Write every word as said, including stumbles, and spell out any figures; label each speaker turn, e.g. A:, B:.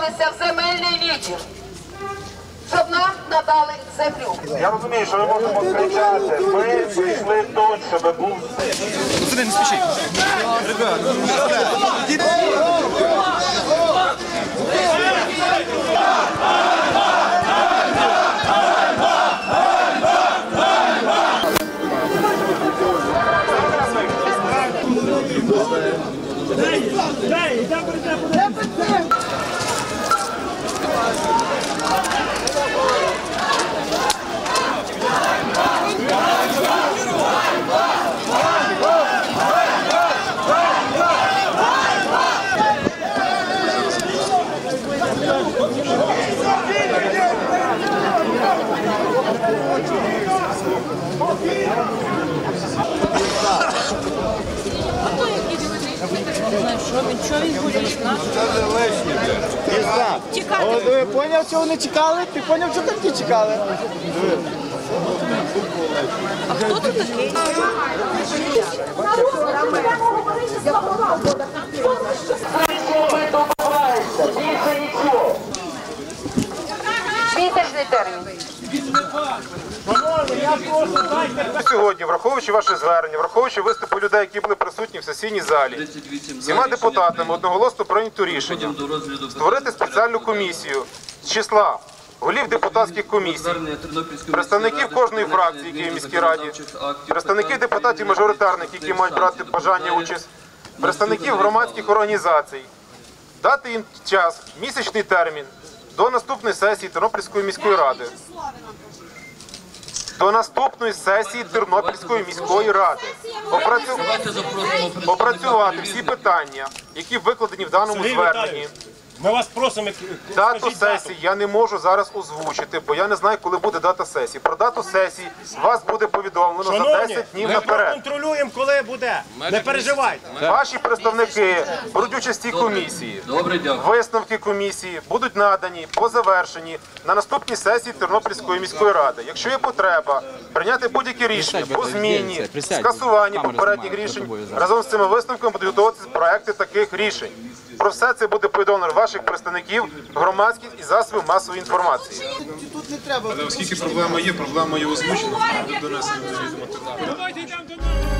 A: звернулися в земельний відділ, щоб нам надали землю.
B: Я розумію, що ми можемо кричати. Ми прийшли тут, щоб був...
C: Сюди, не спішіть.
D: Ти поняв, чого вони чекали? Ти поняв, чого там ті чекали?
E: А хто тут такий?
A: Місячний термін.
B: Сьогодні, враховуючи ваше звернення, враховуючи виступи людей, які були присутні в сесійній залі, всіма депутатами одноголосно прийнято рішення створити спеціальну комісію з числа голів депутатських комісій, представників кожної фракції, які є в міській раді, представників депутатів-мажоритарників, які мають брати бажання участь, представників громадських організацій, дати їм час, місячний термін до наступної сесії Тернопільської міської ради. До наступної сесії Тернопільської міської ради Опрацю... опрацювати всі питання, які викладені в даному зверненні.
F: Ми вас просимо,
B: Дату сесії я не можу зараз озвучити, бо я не знаю, коли буде дата сесії. Про дату сесії вас буде повідомлено за десять днів
F: ми
B: наперед.
F: контролюємо, коли буде. Не переживайте.
B: Ваші представники беруть участь в цій комісії. Висновки комісії будуть надані по завершенні на наступній сесії Тернопільської міської ради. Якщо є потреба прийняти будь-які рішення по зміні, скасуванні попередніх рішень, разом з цими висновками будуть готуватися проекти таких рішень. Про все це буде повідомлено ваших представників, громадських і засобів масової інформації.
D: Тут не треба.
C: Але оскільки проблема є, проблема є озвучена, донесена до відома.